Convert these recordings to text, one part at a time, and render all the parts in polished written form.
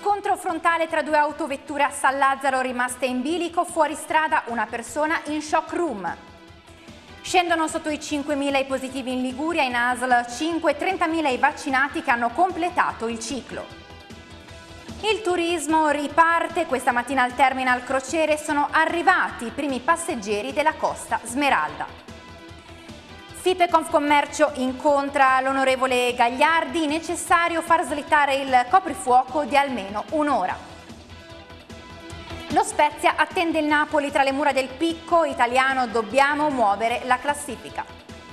Scontro frontale tra due autovetture a San Lazzaro rimaste in bilico, fuori strada una persona in shock room. Scendono sotto i 5.000 i positivi in Liguria, in ASL 5, 30.000 i vaccinati che hanno completato il ciclo. Il turismo riparte, questa mattina al terminal crociere sono arrivati i primi passeggeri della Costa Smeralda. FIP e Confcommercio incontra l'onorevole Gagliardi, necessario far slittare il coprifuoco di almeno un'ora. Lo Spezia attende il Napoli tra le mura del picco italiano, dobbiamo muovere la classifica.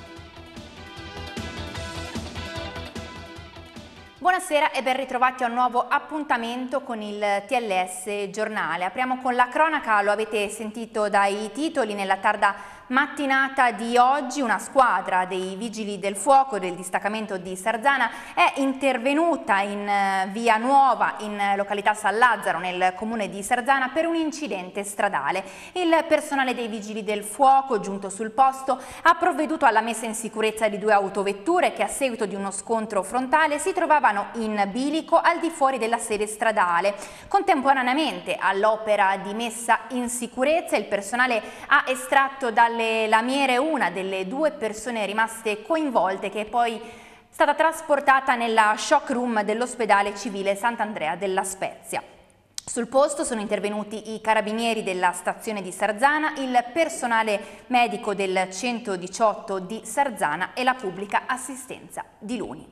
Buonasera e ben ritrovati a un nuovo appuntamento con il TLS Giornale. Apriamo con la cronaca, lo avete sentito dai titoli. Nella tarda mattinata di oggi una squadra dei Vigili del Fuoco del distaccamento di Sarzana è intervenuta in via Nuova in località San Lazzaro nel comune di Sarzana per un incidente stradale. Il personale dei Vigili del Fuoco giunto sul posto ha provveduto alla messa in sicurezza di due autovetture che a seguito di uno scontro frontale si trovavano in bilico al di fuori della sede stradale. Contemporaneamente all'opera di messa in sicurezza il personale ha estratto dalle lamiere una delle due persone rimaste coinvolte, che è poi stata trasportata nella shock room dell'ospedale civile Sant'Andrea della Spezia. Sul posto sono intervenuti i carabinieri della stazione di Sarzana, il personale medico del 118 di Sarzana e la pubblica assistenza di Luni.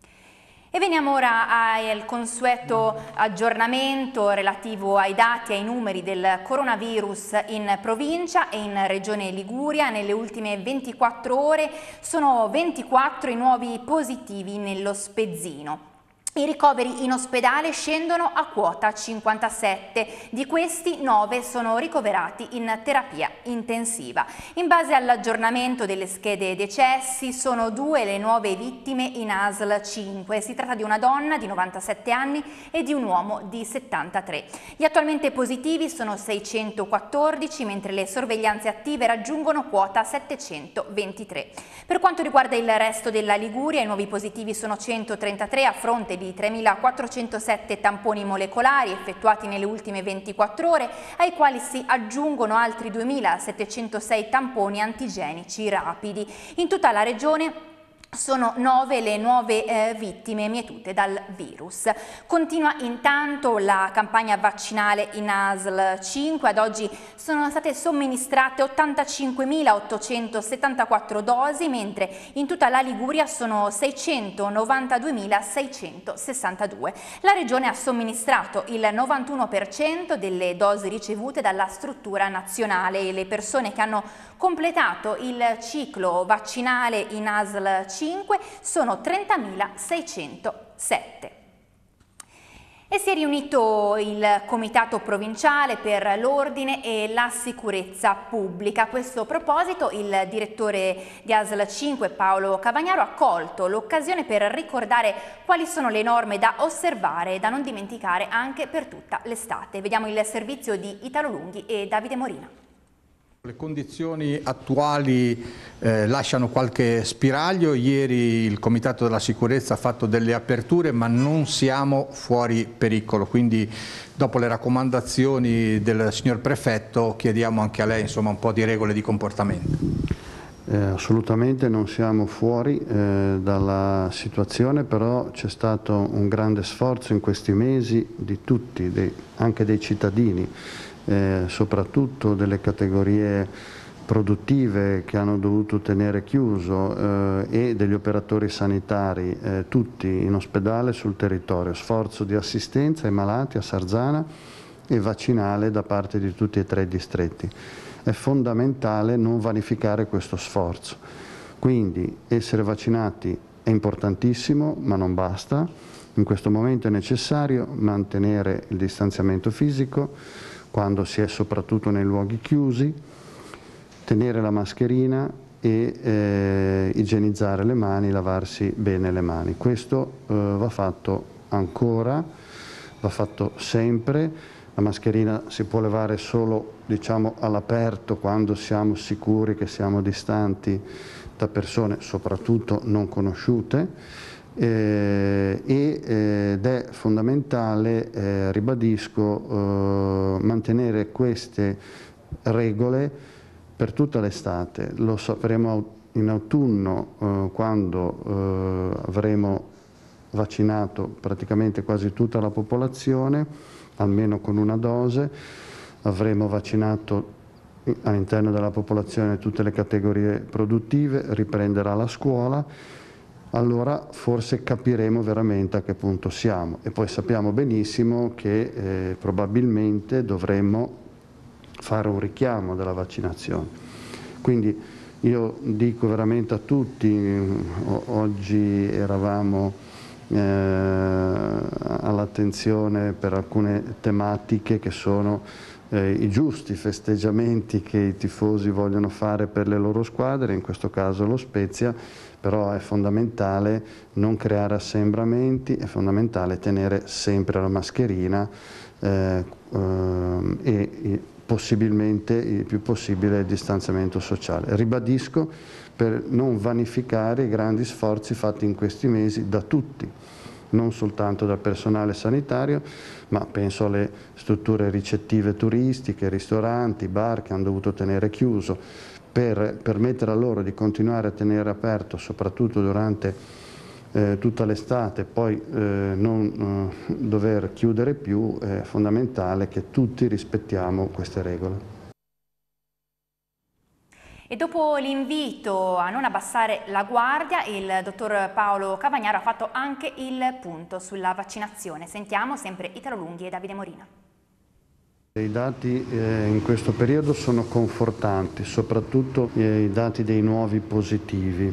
E veniamo ora al consueto aggiornamento relativo ai dati e ai numeri del coronavirus in provincia e in regione Liguria. Nelle ultime 24 ore sono 24 i nuovi positivi nello Spezzino. I ricoveri in ospedale scendono a quota 57, di questi 9 sono ricoverati in terapia intensiva. In base all'aggiornamento delle schede decessi sono 2 le nuove vittime in ASL 5, si tratta di una donna di 97 anni e di un uomo di 73. Gli attualmente positivi sono 614, mentre le sorveglianze attive raggiungono quota 723. Per quanto riguarda il resto della Liguria, i nuovi positivi sono 133 a fronte di 3.407 tamponi molecolari effettuati nelle ultime 24 ore, ai quali si aggiungono altri 2.706 tamponi antigenici rapidi. In tutta la regione sono 9 le nuove vittime mietute dal virus. Continua intanto la campagna vaccinale in ASL 5. Ad oggi sono state somministrate 85.874 dosi, mentre in tutta la Liguria sono 692.662. La regione ha somministrato il 91% delle dosi ricevute dalla struttura nazionale e le persone che hanno completato il ciclo vaccinale in ASL 5 sono 30.607. E si è riunito il Comitato Provinciale per l'Ordine e la Sicurezza Pubblica. A questo proposito il direttore di ASL 5 Paolo Cavagnaro ha colto l'occasione per ricordare quali sono le norme da osservare e da non dimenticare anche per tutta l'estate. Vediamo il servizio di Italo Lunghi e Davide Morina. Le condizioni attuali lasciano qualche spiraglio. Ieri il Comitato della Sicurezza ha fatto delle aperture, ma non siamo fuori pericolo, quindi dopo le raccomandazioni del signor Prefetto chiediamo anche a lei insomma un po' di regole di comportamento. Assolutamente non siamo fuori dalla situazione, però c'è stato un grande sforzo in questi mesi di tutti, anche dei cittadini, soprattutto delle categorie produttive che hanno dovuto tenere chiuso e degli operatori sanitari, tutti in ospedale sul territorio, sforzo di assistenza ai malati a Sarzana e vaccinale da parte di tutti e 3 i distretti. È fondamentale non vanificare questo sforzo, quindi essere vaccinati è importantissimo ma non basta, in questo momento è necessario mantenere il distanziamento fisico quando si è soprattutto nei luoghi chiusi, tenere la mascherina e igienizzare le mani, lavarsi bene le mani. Questo va fatto ancora, va fatto sempre. La mascherina si può levare solo, diciamo, all'aperto quando siamo sicuri che siamo distanti da persone soprattutto non conosciute. ed è fondamentale, ribadisco, mantenere queste regole per tutta l'estate. Lo sapremo in autunno, quando avremo vaccinato praticamente quasi tutta la popolazione, almeno con una dose, avremo vaccinato all'interno della popolazione tutte le categorie produttive, riprenderà la scuola, allora forse capiremo veramente a che punto siamo, e poi sappiamo benissimo che probabilmente dovremmo fare un richiamo della vaccinazione. Quindi io dico veramente a tutti, oggi eravamo all'attenzione per alcune tematiche che sono i giusti festeggiamenti che i tifosi vogliono fare per le loro squadre, in questo caso lo Spezia, però è fondamentale non creare assembramenti, è fondamentale tenere sempre la mascherina e possibilmente, il più possibile, il distanziamento sociale. Ribadisco, per non vanificare i grandi sforzi fatti in questi mesi da tutti, non soltanto dal personale sanitario, ma penso alle strutture ricettive turistiche, ristoranti, bar che hanno dovuto tenere chiuso, per permettere a loro di continuare a tenere aperto soprattutto durante tutta l'estate, poi non dover chiudere più. È fondamentale che tutti rispettiamo queste regole. E dopo l'invito a non abbassare la guardia, il dottor Paolo Cavagnaro ha fatto anche il punto sulla vaccinazione. Sentiamo sempre Italo Lunghi e Davide Morina. I dati in questo periodo sono confortanti, soprattutto i dati dei nuovi positivi.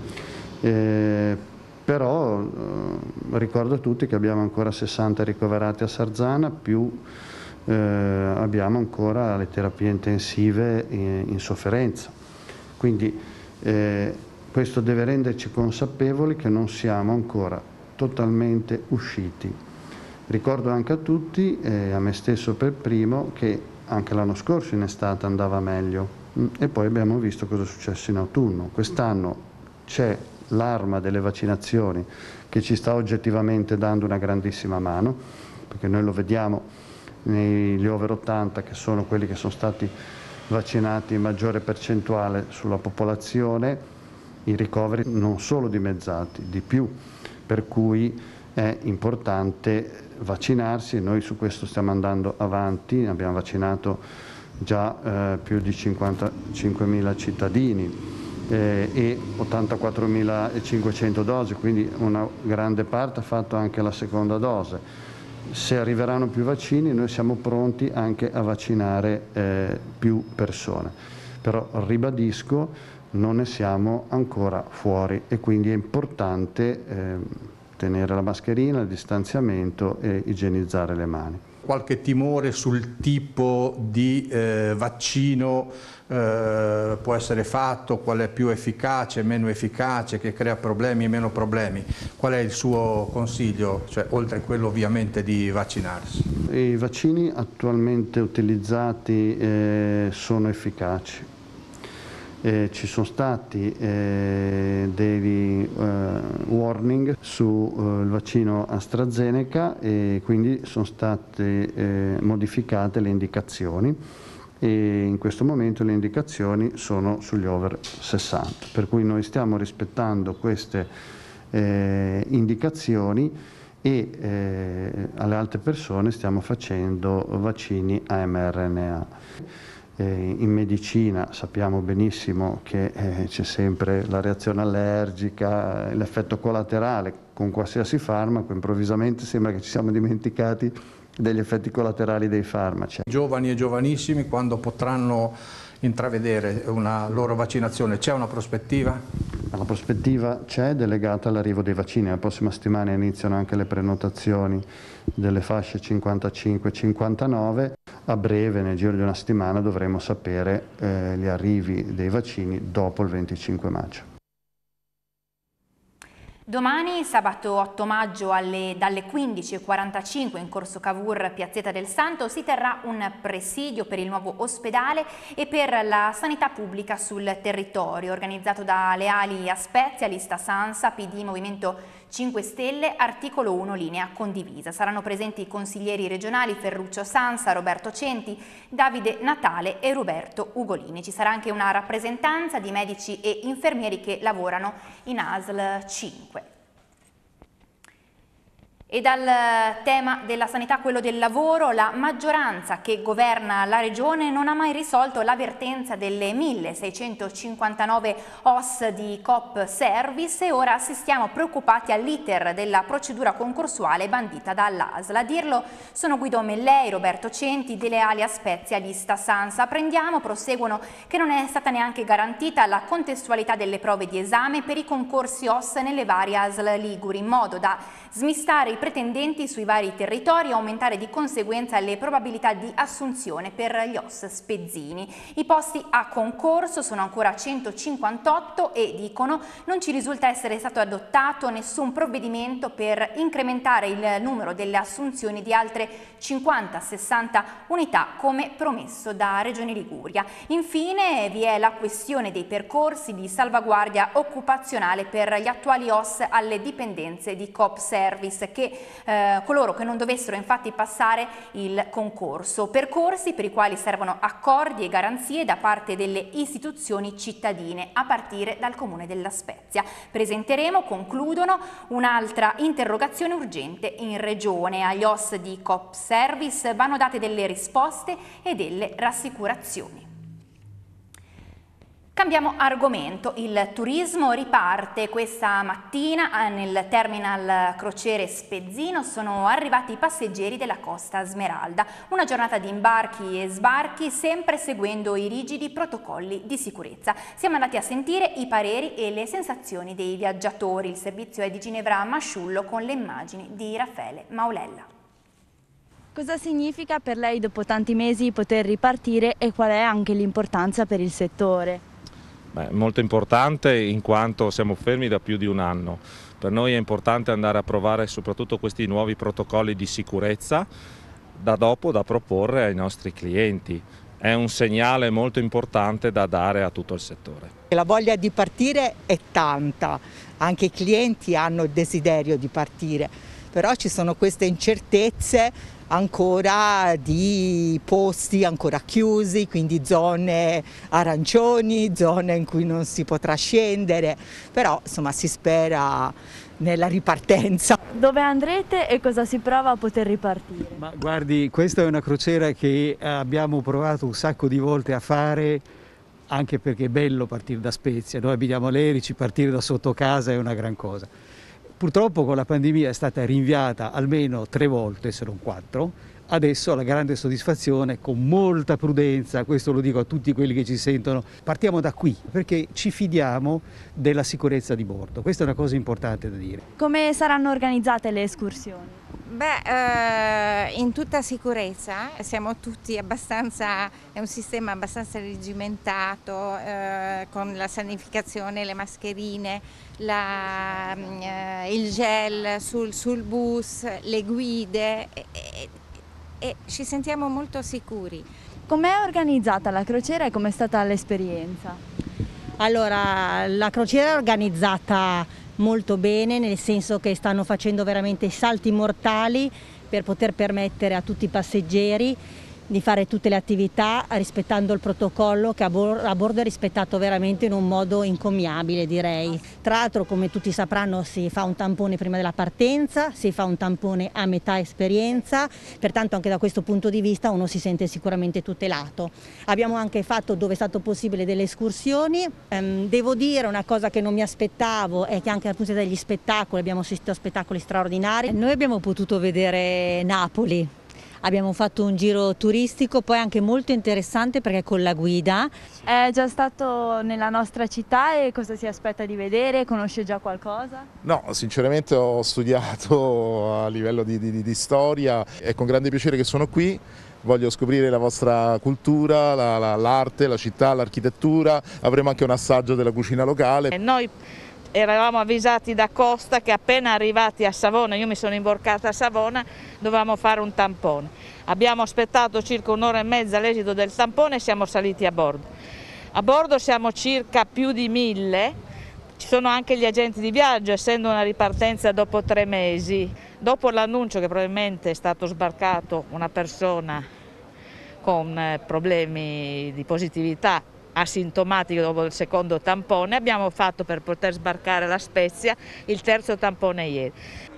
Però ricordo a tutti che abbiamo ancora 60 ricoverati a Sarzana, più abbiamo ancora le terapie intensive in sofferenza. Quindi questo deve renderci consapevoli che non siamo ancora totalmente usciti. Ricordo anche a tutti, e a me stesso per primo, che anche l'anno scorso in estate andava meglio e poi abbiamo visto cosa è successo in autunno. Quest'anno c'è l'arma delle vaccinazioni che ci sta oggettivamente dando una grandissima mano, perché noi lo vediamo negli over 80, che sono quelli che sono stati vaccinati in maggiore percentuale sulla popolazione, i ricoveri non solo dimezzati, di più, per cui è importante vaccinarsi. Noi su questo stiamo andando avanti, abbiamo vaccinato già più di 55.000 cittadini e 84.500 dosi, quindi una grande parte ha fatto anche la seconda dose. Se arriveranno più vaccini noi siamo pronti anche a vaccinare più persone, però ribadisco, non ne siamo ancora fuori e quindi è importante tenere la mascherina, il distanziamento e igienizzare le mani. Qualche timore sul tipo di vaccino può essere fatto, qual è più efficace, meno efficace, che crea problemi e meno problemi? Qual è il suo consiglio, cioè, oltre a quello ovviamente di vaccinarsi? I vaccini attualmente utilizzati sono efficaci. Ci sono stati dei warning sul vaccino AstraZeneca e quindi sono state modificate le indicazioni e in questo momento le indicazioni sono sugli over 60, per cui noi stiamo rispettando queste indicazioni e alle altre persone stiamo facendo vaccini a mRNA. In medicina sappiamo benissimo che c'è sempre la reazione allergica, l'effetto collaterale con qualsiasi farmaco. Improvvisamente sembra che ci siamo dimenticati degli effetti collaterali dei farmaci. Giovani e giovanissimi, quando potranno intravedere una loro vaccinazione, c'è una prospettiva? La prospettiva c'è, delegata all'arrivo dei vaccini. La prossima settimana iniziano anche le prenotazioni delle fasce 55-59. A breve, nel giro di una settimana, dovremo sapere gli arrivi dei vaccini dopo il 25 maggio. Domani, sabato 8 maggio, dalle 15:45 in Corso Cavour, Piazzetta del Santo, si terrà un presidio per il nuovo ospedale e per la sanità pubblica sul territorio, organizzato da Leali a Spezia, Lista Sansa, PD, Movimento 5 Stelle, articolo 1, linea condivisa. Saranno presenti i consiglieri regionali Ferruccio Sansa, Roberto Centi, Davide Natale e Roberto Ugolini. Ci sarà anche una rappresentanza di medici e infermieri che lavorano in ASL 5. E dal tema della sanità, quello del lavoro, la maggioranza che governa la Regione non ha mai risolto la vertenza delle 1659 OS di Coop Service e ora assistiamo preoccupati all'iter della procedura concorsuale bandita dall'ASL. A dirlo sono Guido Mellei, Roberto Centi, delle alias Spezialista Sansa. Proseguono che non è stata neanche garantita la contestualità delle prove di esame per i concorsi OS nelle varie ASL liguri, in modo da smistare i pretendenti sui vari territori e aumentare di conseguenza le probabilità di assunzione per gli OS spezzini. I posti a concorso sono ancora 158 e dicono non ci risulta essere stato adottato nessun provvedimento per incrementare il numero delle assunzioni di altre 50-60 unità come promesso da Regione Liguria. Infine vi è la questione dei percorsi di salvaguardia occupazionale per gli attuali OS alle dipendenze di Coop Service che coloro che non dovessero infatti passare il concorso, percorsi per i quali servono accordi e garanzie da parte delle istituzioni cittadine a partire dal Comune della Spezia. Presenteremo, concludono, un'altra interrogazione urgente in Regione. Agli OS di Coop Service vanno date delle risposte e delle rassicurazioni. Cambiamo argomento, il turismo riparte questa mattina nel terminal crociere Spezzino, sono arrivati i passeggeri della Costa Smeralda, una giornata di imbarchi e sbarchi sempre seguendo i rigidi protocolli di sicurezza. Siamo andati a sentire i pareri e le sensazioni dei viaggiatori, il servizio è di Ginevra Masciullo con le immagini di Raffaele Maulella. Cosa significa per lei dopo tanti mesi poter ripartire e qual è anche l'importanza per il settore? Molto importante in quanto siamo fermi da più di un anno. Per noi è importante andare a provare soprattutto questi nuovi protocolli di sicurezza da proporre ai nostri clienti. È un segnale molto importante da dare a tutto il settore. La voglia di partire è tanta, anche i clienti hanno il desiderio di partire, però ci sono queste incertezze ancora di posti ancora chiusi, quindi zone arancioni, zone in cui non si potrà scendere, però insomma si spera nella ripartenza. Dove andrete e cosa si prova a poter ripartire? Ma guardi, questa è una crociera che abbiamo provato un sacco di volte a fare, anche perché è bello partire da Spezia, noi abitiamo a Lerici, partire da sotto casa è una gran cosa. Purtroppo con la pandemia è stata rinviata almeno 3 volte, se non 4. Adesso la grande soddisfazione, con molta prudenza, questo lo dico a tutti quelli che ci sentono, partiamo da qui perché ci fidiamo della sicurezza di bordo. Questa è una cosa importante da dire. Come saranno organizzate le escursioni? In tutta sicurezza, siamo tutti abbastanza, è un sistema abbastanza regimentato, con la sanificazione, le mascherine, il gel sul bus, le guide e ci sentiamo molto sicuri. Com'è organizzata la crociera e com'è stata l'esperienza? Allora, la crociera è organizzata molto bene, nel senso che stanno facendo veramente salti mortali per poter permettere a tutti i passeggeri di fare tutte le attività rispettando il protocollo che a bordo è rispettato veramente in un modo incommiabile, direi. Tra l'altro, come tutti sapranno, si fa un tampone prima della partenza, si fa un tampone a metà esperienza, pertanto anche da questo punto di vista uno si sente sicuramente tutelato. Abbiamo anche fatto, dove è stato possibile, delle escursioni. Devo dire una cosa che non mi aspettavo è che anche dal punto di vista degli spettacoli abbiamo assistito a spettacoli straordinari. Noi abbiamo potuto vedere Napoli. Abbiamo fatto un giro turistico, poi anche molto interessante perché con la guida. È già stato nella nostra città e cosa si aspetta di vedere? Conosce già qualcosa? No, sinceramente ho studiato a livello di storia, è con grande piacere che sono qui. Voglio scoprire la vostra cultura, l'arte, la città, l'architettura, avremo anche un assaggio della cucina locale. Noi eravamo avvisati da Costa che appena arrivati a Savona, io mi sono imborcata a Savona, dovevamo fare un tampone. Abbiamo aspettato circa un'ora e mezza all'esito del tampone e siamo saliti a bordo. A bordo siamo circa più di 1000, Ci sono anche gli agenti di viaggio, essendo una ripartenza dopo 3 mesi, dopo l'annuncio che probabilmente è stato sbarcato una persona con problemi di positività asintomatico dopo il secondo tampone, abbiamo fatto per poter sbarcare La Spezia il terzo tampone ieri.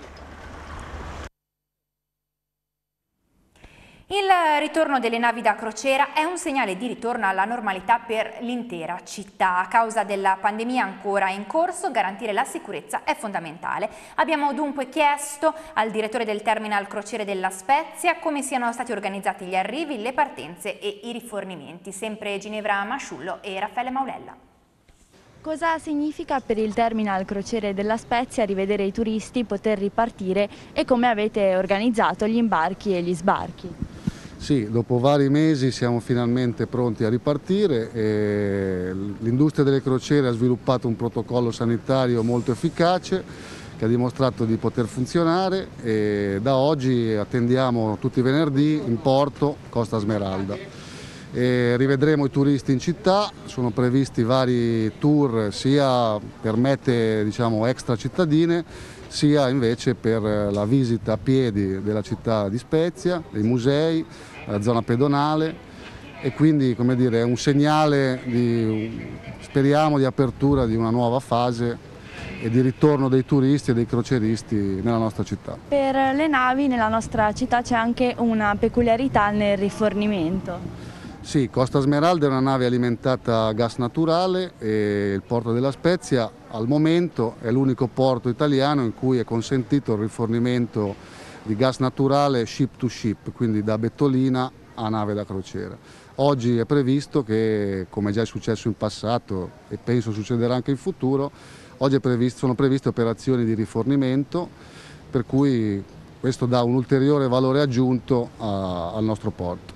Il ritorno delle navi da crociera è un segnale di ritorno alla normalità per l'intera città. A causa della pandemia ancora in corso, garantire la sicurezza è fondamentale. Abbiamo dunque chiesto al direttore del Terminal Crociere della Spezia come siano stati organizzati gli arrivi, le partenze e i rifornimenti. Sempre Ginevra Masciullo e Raffaele Maulella. Cosa significa per il Terminal Crociere della Spezia rivedere i turisti, poter ripartire e come avete organizzato gli imbarchi e gli sbarchi? Sì, dopo vari mesi siamo finalmente pronti a ripartire e l'industria delle crociere ha sviluppato un protocollo sanitario molto efficace che ha dimostrato di poter funzionare e da oggi attendiamo tutti i venerdì in porto Costa Smeralda. E rivedremo i turisti in città, sono previsti vari tour sia per mete extra cittadine sia invece per la visita a piedi della città di Spezia, dei musei, la zona pedonale e quindi è un segnale speriamo di apertura di una nuova fase e di ritorno dei turisti e dei crocieristi nella nostra città. Per le navi nella nostra città c'è anche una peculiarità nel rifornimento. Sì, Costa Smeralda è una nave alimentata a gas naturale e il porto della Spezia al momento è l'unico porto italiano in cui è consentito il rifornimento di gas naturale ship to ship, quindi da bettolina a nave da crociera. Oggi è previsto che, come già è successo in passato e penso succederà anche in futuro, oggi sono previste operazioni di rifornimento, per cui questo dà un ulteriore valore aggiunto al nostro porto.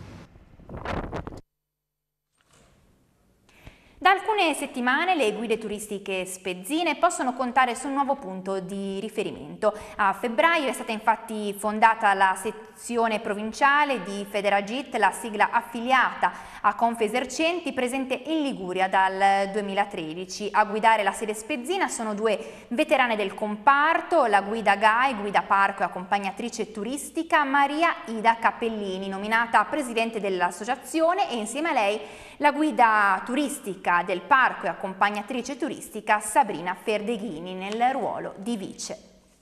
Da alcune settimane le guide turistiche spezzine possono contare su un nuovo punto di riferimento. A febbraio è stata infatti fondata la sezione provinciale di Federagit, la sigla affiliata a Confesercenti presente in Liguria dal 2013. A guidare la sede spezzina sono 2 veterane del comparto, la guida GAI, guida parco e accompagnatrice turistica Maria Ida Cappellini, nominata presidente dell'associazione, e insieme a lei la guida turistica del parco e accompagnatrice turistica Sabrina Ferdeghini nel ruolo di vice.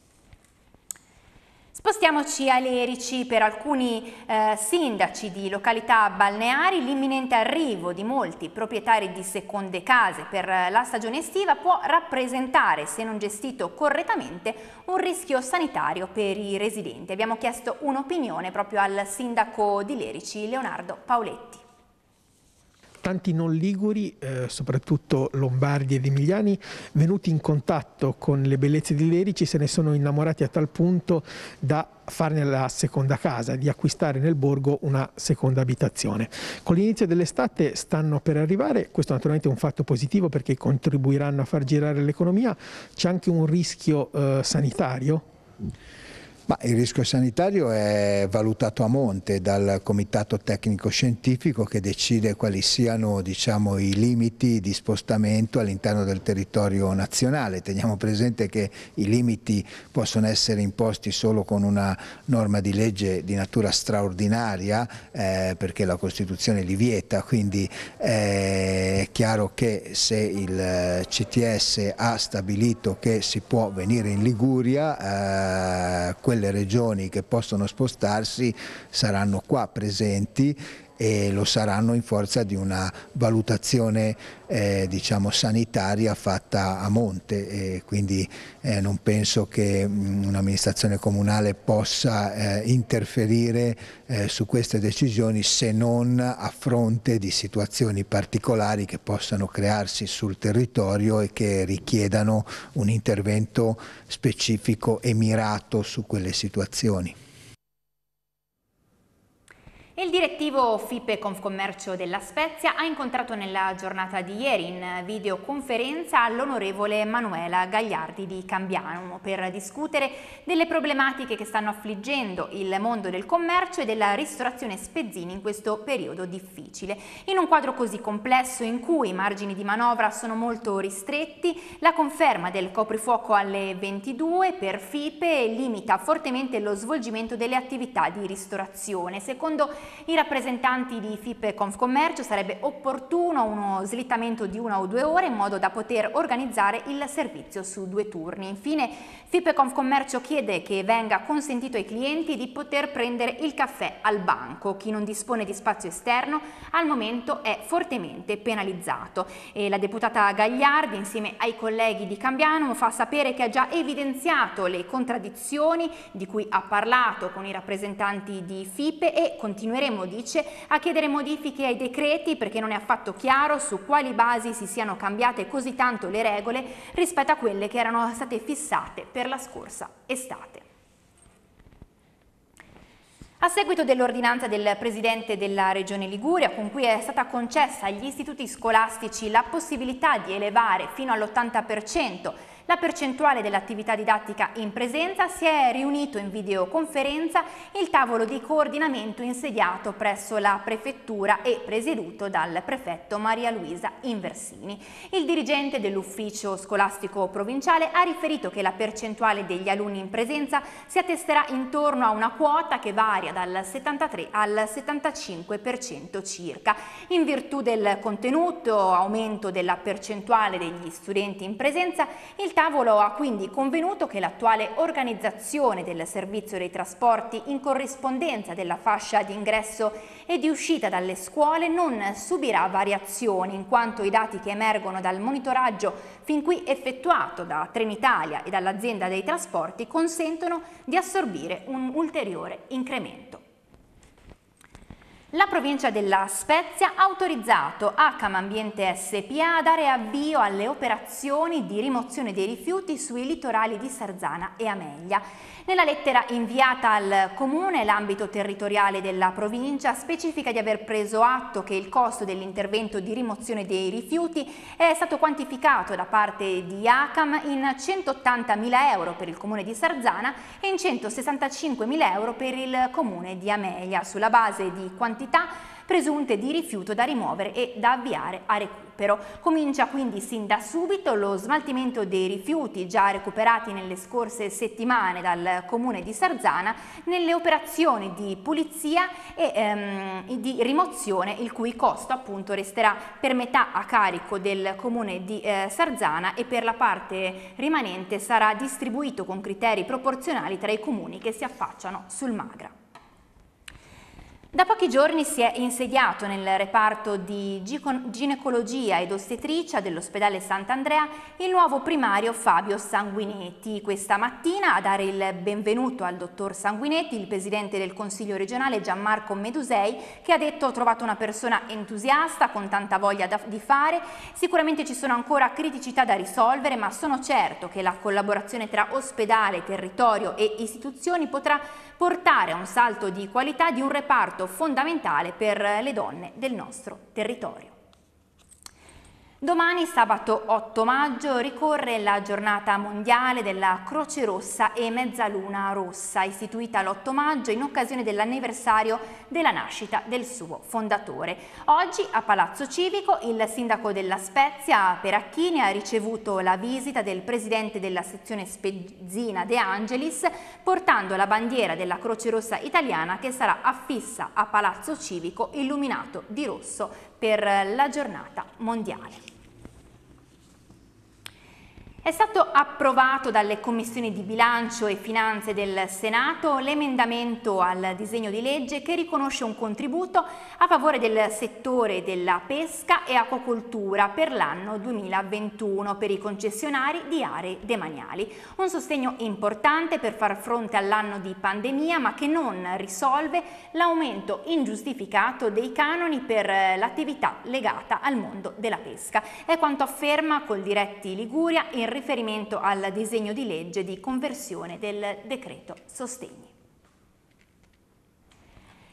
Spostiamoci a Lerici. Per alcuni sindaci di località balneari l'imminente arrivo di molti proprietari di seconde case per la stagione estiva può rappresentare, se non gestito correttamente, un rischio sanitario per i residenti. Abbiamo chiesto un'opinione proprio al sindaco di Lerici, Leonardo Paoletti. Tanti non liguri, soprattutto lombardi ed emiliani, venuti in contatto con le bellezze di Lerici se ne sono innamorati a tal punto da farne la seconda casa, di acquistare nel borgo una seconda abitazione. Con l'inizio dell'estate stanno per arrivare, questo naturalmente è un fatto positivo perché contribuiranno a far girare l'economia. C'è anche un rischio sanitario? Ma il rischio sanitario è valutato a monte dal Comitato Tecnico Scientifico che decide quali siano i limiti di spostamento all'interno del territorio nazionale. Teniamo presente che i limiti possono essere imposti solo con una norma di legge di natura straordinaria perché la Costituzione li vieta, quindi è chiaro che se il CTS ha stabilito che si può venire in Liguria, quelle regioni che possono spostarsi saranno qua presenti e lo saranno in forza di una valutazione sanitaria fatta a monte e quindi non penso che un'amministrazione comunale possa interferire su queste decisioni se non a fronte di situazioni particolari che possano crearsi sul territorio e che richiedano un intervento specifico e mirato su quelle situazioni. Il direttivo FIPE Confcommercio della Spezia ha incontrato nella giornata di ieri in videoconferenza l'onorevole Manuela Gagliardi di Cambiano per discutere delle problematiche che stanno affliggendo il mondo del commercio e della ristorazione spezzini in questo periodo difficile. In un quadro così complesso in cui i margini di manovra sono molto ristretti, la conferma del coprifuoco alle 22 per FIPE limita fortemente lo svolgimento delle attività di ristorazione. Secondo i rappresentanti di FIPE Confcommercio sarebbe opportuno uno slittamento di 1 o 2 ore in modo da poter organizzare il servizio su 2 turni. Infine, FIPE Confcommercio chiede che venga consentito ai clienti di poter prendere il caffè al banco. Chi non dispone di spazio esterno al momento è fortemente penalizzato. E la deputata Gagliardi, insieme ai colleghi di Cambiano, fa sapere che ha già evidenziato le contraddizioni di cui ha parlato con i rappresentanti di FIPE e continueremo, dice, a chiedere modifiche ai decreti perché non è affatto chiaro su quali basi si siano cambiate così tanto le regole rispetto a quelle che erano state fissate per la scorsa estate. A seguito dell'ordinanza del Presidente della Regione Liguria, con cui è stata concessa agli istituti scolastici la possibilità di elevare fino all'80% la percentuale dell'attività didattica in presenza, si è riunito in videoconferenza il tavolo di coordinamento insediato presso la Prefettura e presieduto dal prefetto Maria Luisa Inversini. Il dirigente dell'ufficio scolastico provinciale ha riferito che la percentuale degli alunni in presenza si attesterà intorno a una quota che varia dal 73 al 75% circa. In virtù del contenuto aumento della percentuale degli studenti in presenza, il tavolo ha quindi convenuto che l'attuale organizzazione del servizio dei trasporti in corrispondenza della fascia di ingresso e di uscita dalle scuole non subirà variazioni, in quanto i dati che emergono dal monitoraggio fin qui effettuato da Trenitalia e dall'azienda dei trasporti consentono di assorbire un ulteriore incremento. La provincia della Spezia ha autorizzato Acam Ambiente SPA a dare avvio alle operazioni di rimozione dei rifiuti sui litorali di Sarzana e Ameglia. Nella lettera inviata al Comune, l'ambito territoriale della provincia specifica di aver preso atto che il costo dell'intervento di rimozione dei rifiuti è stato quantificato da parte di Acam in 180.000 euro per il Comune di Sarzana e in 165.000 euro per il Comune di Ameglia, sulla base di quantità presunte di rifiuto da rimuovere e da avviare a recupero. Comincia quindi sin da subito lo smaltimento dei rifiuti già recuperati nelle scorse settimane dal Comune di Sarzana nelle operazioni di pulizia e di rimozione, il cui costo appunto resterà per metà a carico del Comune di Sarzana e per la parte rimanente sarà distribuito con criteri proporzionali tra i comuni che si affacciano sul Magra. Da pochi giorni si è insediato nel reparto di ginecologia ed ostetricia dell'ospedale Sant'Andrea il nuovo primario Fabio Sanguinetti. Questa mattina a dare il benvenuto al dottor Sanguinetti il presidente del Consiglio regionale Gianmarco Medusei, che ha detto: ho trovato una persona entusiasta con tanta voglia di fare, sicuramente ci sono ancora criticità da risolvere, ma sono certo che la collaborazione tra ospedale, territorio e istituzioni potrà portare a un salto di qualità di un reparto fondamentale per le donne del nostro territorio. Domani, sabato 8 maggio, ricorre la giornata mondiale della Croce Rossa e Mezzaluna Rossa, istituita l'8 maggio in occasione dell'anniversario della nascita del suo fondatore. Oggi a Palazzo Civico il sindaco della Spezia, Peracchini, ha ricevuto la visita del presidente della sezione spezzina De Angelis, portando la bandiera della Croce Rossa italiana che sarà affissa a Palazzo Civico illuminato di rosso per la giornata mondiale. È stato approvato dalle commissioni di bilancio e finanze del Senato l'emendamento al disegno di legge che riconosce un contributo a favore del settore della pesca e acquacoltura per l'anno 2021 per i concessionari di aree demaniali. Un sostegno importante per far fronte all'anno di pandemia, ma che non risolve l'aumento ingiustificato dei canoni per l'attività legata al mondo della pesca. È quanto afferma Coldiretti Liguria in riferimento al disegno di legge di conversione del decreto sostegni.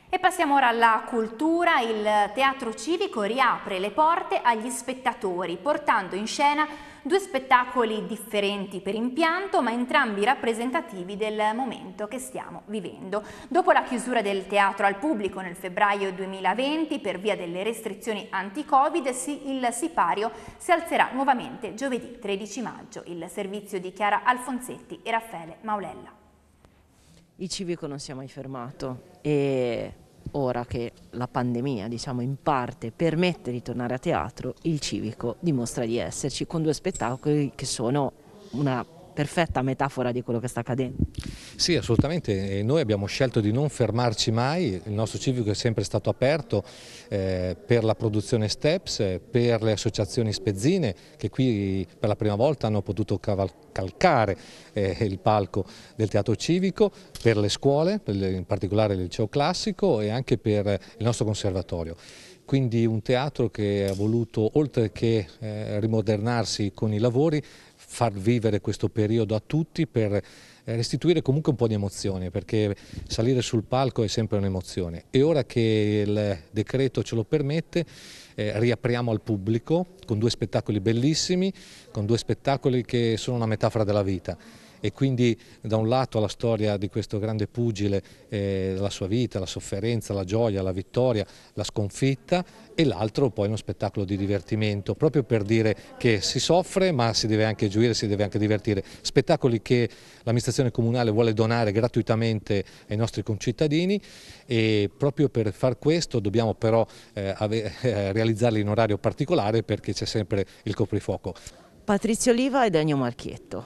E passiamo ora alla cultura. Il Teatro Civico riapre le porte agli spettatori, portando in scena 2 spettacoli differenti per impianto, ma entrambi rappresentativi del momento che stiamo vivendo. Dopo la chiusura del teatro al pubblico nel febbraio 2020 per via delle restrizioni anti-Covid, il sipario si alzerà nuovamente giovedì 13 maggio. Il servizio di Chiara Alfonsetti e Raffaele Maulella. Il Civico non si è mai fermato e ora che la pandemia, diciamo, in parte permette di tornare a teatro, il Civico dimostra di esserci con 2 spettacoli che sono una perfetta metafora di quello che sta accadendo. Sì, assolutamente. Noi abbiamo scelto di non fermarci mai, il nostro Civico è sempre stato aperto per la produzione Steps, per le associazioni spezzine che qui per la prima volta hanno potuto calcare il palco del Teatro Civico, per le scuole, in particolare il liceo classico, e anche per il nostro conservatorio. Quindi un teatro che ha voluto, oltre che rimodernarsi con i lavori, far vivere questo periodo a tutti per restituire comunque un po' di emozione, perché salire sul palco è sempre un'emozione. E ora che il decreto ce lo permette, riapriamo al pubblico con 2 spettacoli bellissimi, con 2 spettacoli che sono una metafora della vita. E quindi da un lato la storia di questo grande pugile, la sua vita, la sofferenza, la gioia, la vittoria, la sconfitta, e l'altro poi uno spettacolo di divertimento, proprio per dire che si soffre ma si deve anche gioire, si deve anche divertire. Spettacoli che l'amministrazione comunale vuole donare gratuitamente ai nostri concittadini, e proprio per far questo dobbiamo però realizzarli in orario particolare, perché c'è sempre il coprifuoco. Patrizio Oliva ed Ennio Marchietto,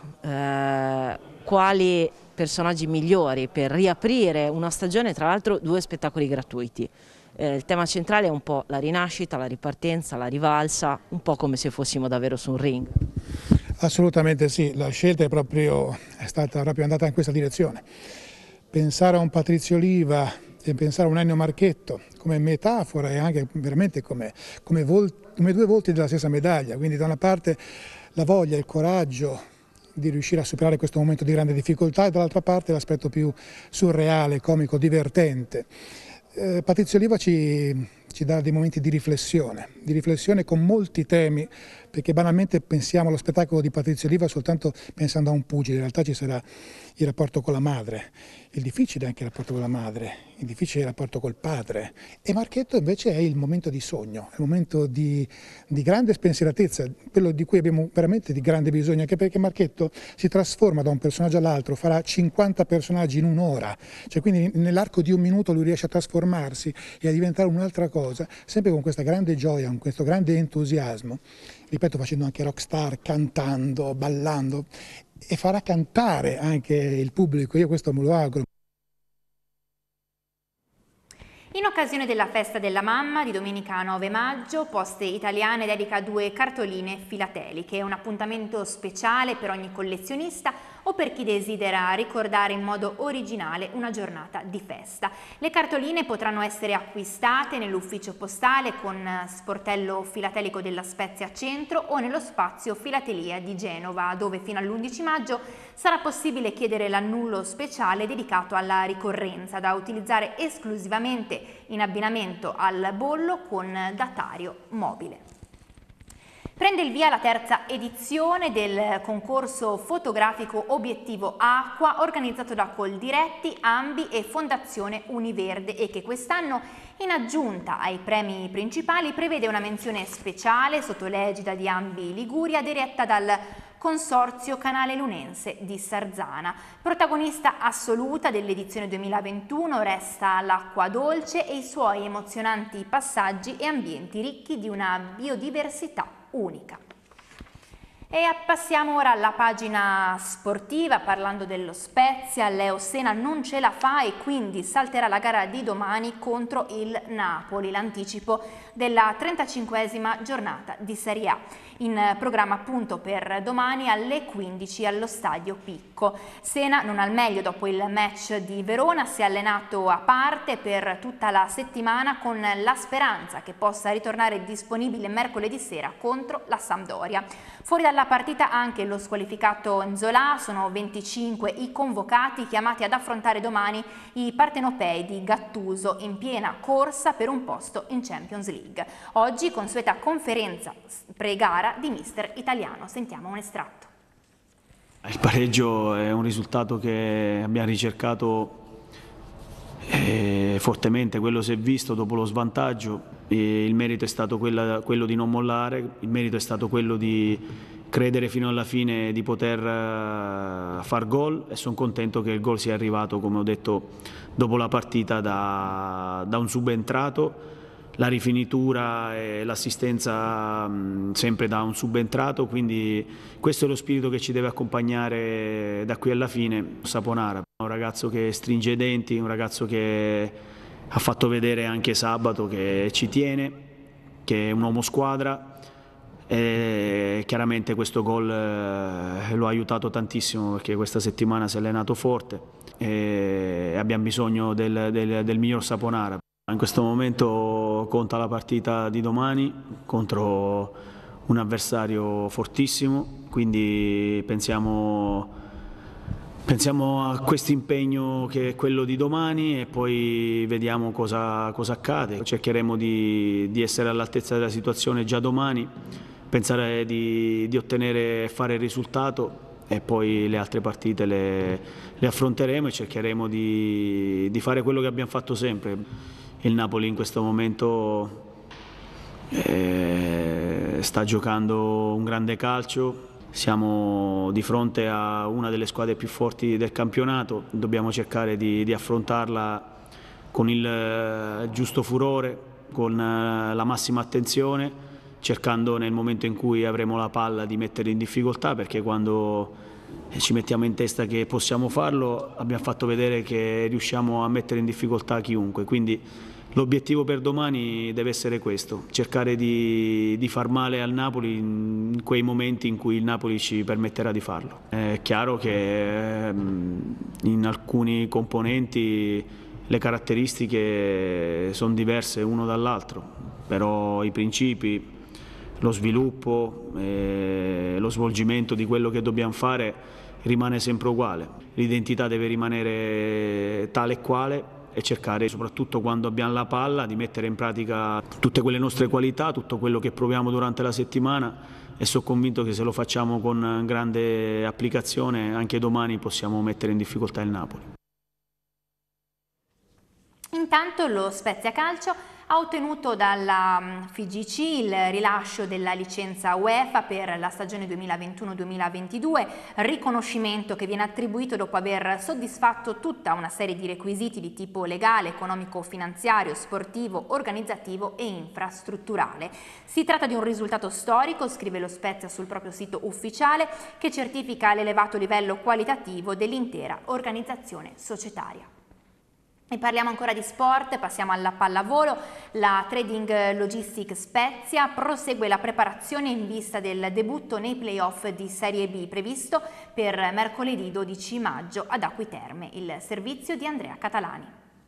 quali personaggi migliori per riaprire una stagione, tra l'altro 2 spettacoli gratuiti. Il tema centrale è un po' la rinascita, la ripartenza, la rivalsa, un po' come se fossimo davvero su un ring. Assolutamente sì, la scelta è stata proprio andata in questa direzione. Pensare a un Patrizio Oliva e pensare a un Ennio Marchietto come metafora e anche veramente come 2 volti della stessa medaglia, quindi da una parte la voglia, il coraggio di riuscire a superare questo momento di grande difficoltà, e dall'altra parte l'aspetto più surreale, comico, divertente. Patrizio Oliva ci dà dei momenti di riflessione con molti temi, perché banalmente pensiamo allo spettacolo di Patrizio Oliva soltanto pensando a un pugile, in realtà ci sarà il rapporto con la madre, il difficile anche il rapporto con la madre, il difficile il rapporto col padre, e Marchietto invece è il momento di sogno, è il momento di grande spensieratezza, quello di cui abbiamo veramente di grande bisogno, anche perché Marchietto si trasforma da un personaggio all'altro, farà 50 personaggi in un'ora, cioè quindi nell'arco di 1 minuto lui riesce a trasformarsi e a diventare un'altra cosa, sempre con questa grande gioia, con questo grande entusiasmo, ripeto, facendo anche rockstar, cantando, ballando, e farà cantare anche il pubblico, io questo me lo auguro. In occasione della festa della mamma di domenica 9 maggio, Poste Italiane dedica 2 cartoline filateliche, un appuntamento speciale per ogni collezionista o per chi desidera ricordare in modo originale una giornata di festa. Le cartoline potranno essere acquistate nell'ufficio postale con sportello filatelico della Spezia Centro o nello spazio Filatelia di Genova, dove fino all'11 maggio sarà possibile chiedere l'annullo speciale dedicato alla ricorrenza, da utilizzare esclusivamente in abbinamento al bollo con datario mobile. Prende il via la 3ª edizione del concorso fotografico Obiettivo Acqua, organizzato da Coldiretti, Ambi e Fondazione Univerde, e che quest'anno, in aggiunta ai premi principali, prevede una menzione speciale sotto l'egida di Ambi Liguria, diretta dal Consorzio Canale Lunense di Sarzana. Protagonista assoluta dell'edizione 2021 resta l'acqua dolce e i suoi emozionanti passaggi e ambienti ricchi di una biodiversità unica. E passiamo ora alla pagina sportiva, parlando dello Spezia. Leo Sena non ce la fa e quindi salterà la gara di domani contro il Napoli, l'anticipo della 35esima giornata di Serie A. In programma appunto per domani alle 15 allo Stadio Picco. Sena non al meglio dopo il match di Verona, si è allenato a parte per tutta la settimana con la speranza che possa ritornare disponibile mercoledì sera contro la Sampdoria. Fuori dalla la partita anche lo squalificato Nzola, sono 25 i convocati chiamati ad affrontare domani i partenopei di Gattuso in piena corsa per un posto in Champions League. Oggi consueta conferenza pre-gara di mister italiano. Sentiamo un estratto. Il pareggio è un risultato che abbiamo ricercato fortemente, quello si è visto dopo lo svantaggio. Il merito è stato quello di non mollare, il merito è stato quello di credere fino alla fine di poter far gol, e sono contento che il gol sia arrivato, come ho detto, dopo la partita da un subentrato. La rifinitura e l'assistenza sempre da un subentrato, quindi questo è lo spirito che ci deve accompagnare da qui alla fine. Saponara, un ragazzo che stringe i denti, un ragazzo che ha fatto vedere anche sabato che ci tiene, che è un uomo squadra, e chiaramente questo gol lo ha aiutato tantissimo, perché questa settimana si è allenato forte e abbiamo bisogno del miglior Saponara. In questo momento conta la partita di domani contro un avversario fortissimo, quindi pensiamo a questo impegno che è quello di domani e poi vediamo cosa accade. Cercheremo di essere all'altezza della situazione già domani, pensare di ottenere e fare il risultato, e poi le altre partite le affronteremo e cercheremo di fare quello che abbiamo fatto sempre. Il Napoli in questo momento sta giocando un grande calcio, siamo di fronte a una delle squadre più forti del campionato, dobbiamo cercare di affrontarla con il giusto furore, con la massima attenzione, cercando nel momento in cui avremo la palla di mettere in difficoltà, perché quando ci mettiamo in testa che possiamo farlo abbiamo fatto vedere che riusciamo a mettere in difficoltà chiunque, quindi l'obiettivo per domani deve essere questo, cercare di far male al Napoli in quei momenti in cui il Napoli ci permetterà di farlo. È chiaro che in alcuni componenti le caratteristiche sono diverse uno dall'altro, però i principi, lo sviluppo, lo svolgimento di quello che dobbiamo fare rimane sempre uguale. L'identità deve rimanere tale e quale, e cercare, soprattutto quando abbiamo la palla, di mettere in pratica tutte quelle nostre qualità, tutto quello che proviamo durante la settimana, e sono convinto che se lo facciamo con grande applicazione anche domani possiamo mettere in difficoltà il Napoli. Intanto lo Spezia Calcio ha ottenuto dalla FIGC il rilascio della licenza UEFA per la stagione 2021-2022, riconoscimento che viene attribuito dopo aver soddisfatto tutta una serie di requisiti di tipo legale, economico, finanziario, sportivo, organizzativo e infrastrutturale. Si tratta di un risultato storico, scrive lo Spezia sul proprio sito ufficiale, che certifica l'elevato livello qualitativo dell'intera organizzazione societaria. E parliamo ancora di sport, passiamo alla pallavolo. La Trading Logistics Spezia prosegue la preparazione in vista del debutto nei playoff di Serie B previsto per mercoledì 12 maggio ad Acquiterme. Il servizio di Andrea Catalani.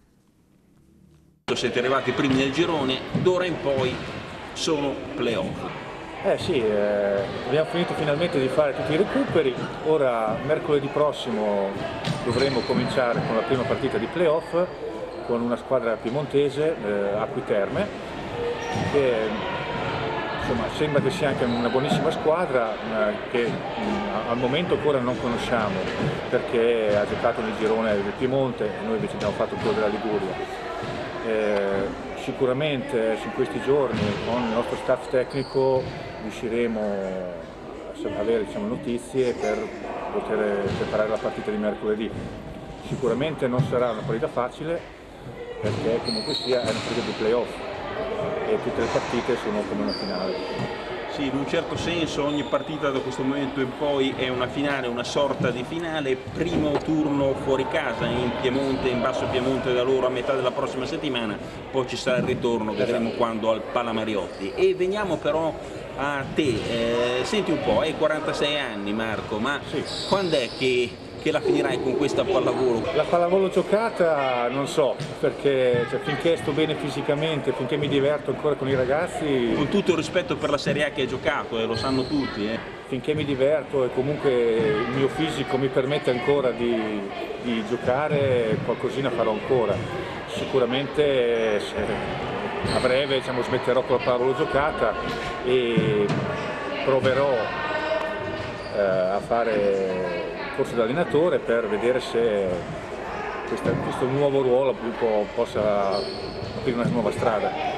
Siete arrivati primi nel girone, d'ora in poi sono playoff. Sì, abbiamo finito finalmente di fare tutti i recuperi, ora mercoledì prossimo dovremo cominciare con la prima partita di playoff con una squadra piemontese, Acquiterme, che insomma, sembra che sia anche una buonissima squadra che al momento ancora non conosciamo, perché ha giocato nel girone del Piemonte e noi invece abbiamo fatto quello della Liguria. Sicuramente in questi giorni con il nostro staff tecnico riusciremo a avere notizie per poter preparare la partita di mercoledì. Sicuramente non sarà una partita facile, perché comunque sia è una partita di playoff e tutte le partite sono come una finale. Sì, in un certo senso ogni partita da questo momento in poi è una finale, una sorta di finale, primo turno fuori casa in Piemonte, in Basso Piemonte da loro a metà della prossima settimana, poi ci sarà il ritorno, vedremo quando al Palamariotti. E veniamo però a te, senti un po', hai 46 anni Marco, ma sì, quando è che che la finirai con questa pallavolo? La pallavolo giocata non so, perché finché sto bene fisicamente, finché mi diverto ancora con i ragazzi... Con tutto il rispetto per la Serie A che hai giocato, lo sanno tutti. Finché mi diverto e comunque il mio fisico mi permette ancora di giocare, qualcosina farò ancora. Sicuramente a breve smetterò con la pallavolo giocata e proverò a fare corso da allenatore per vedere se questo nuovo ruolo possa aprire una nuova strada.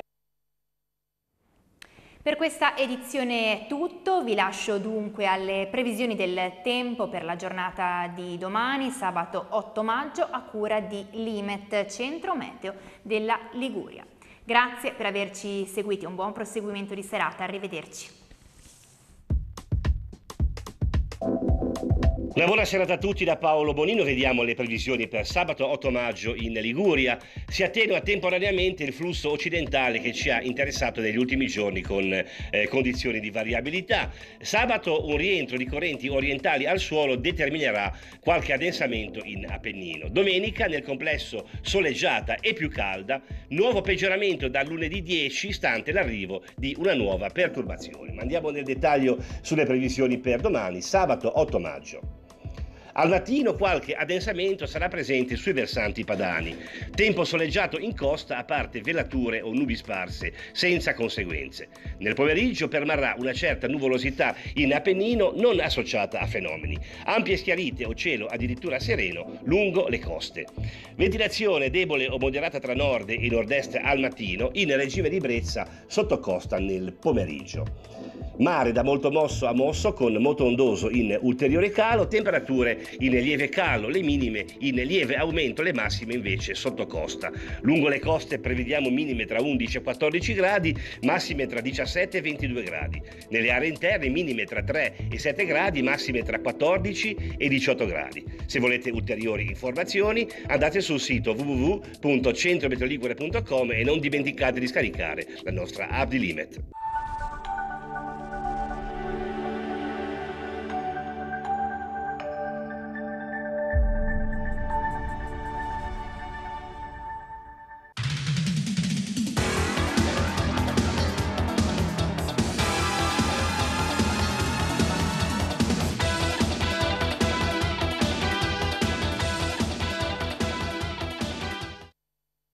Per questa edizione è tutto, vi lascio dunque alle previsioni del tempo per la giornata di domani, sabato 8 maggio, a cura di Limet, centro meteo della Liguria. Grazie per averci seguiti, un buon proseguimento di serata, arrivederci. Una buona serata a tutti da Paolo Bonino. Vediamo le previsioni per sabato 8 maggio in Liguria. Si attenua temporaneamente il flusso occidentale che ci ha interessato negli ultimi giorni con condizioni di variabilità. Sabato un rientro di correnti orientali al suolo determinerà qualche addensamento in Appennino. Domenica nel complesso soleggiata e più calda, nuovo peggioramento dal lunedì 10 stante l'arrivo di una nuova perturbazione. Ma andiamo nel dettaglio sulle previsioni per domani, sabato 8 maggio. Al mattino qualche addensamento sarà presente sui versanti padani. Tempo soleggiato in costa a parte velature o nubi sparse, senza conseguenze. Nel pomeriggio permarrà una certa nuvolosità in Appennino non associata a fenomeni. Ampie schiarite o cielo addirittura sereno lungo le coste. Ventilazione debole o moderata tra nord e nord-est al mattino, in regime di brezza sotto costa nel pomeriggio. Mare da molto mosso a mosso con moto ondoso in ulteriore calo, temperature in lieve calo, le minime in lieve aumento, le massime invece sotto costa. Lungo le coste prevediamo minime tra 11 e 14 gradi, massime tra 17 e 22 gradi. Nelle aree interne minime tra 3 e 7 gradi, massime tra 14 e 18 gradi. Se volete ulteriori informazioni andate sul sito www.centrometeoligure.com e non dimenticate di scaricare la nostra app di Limet.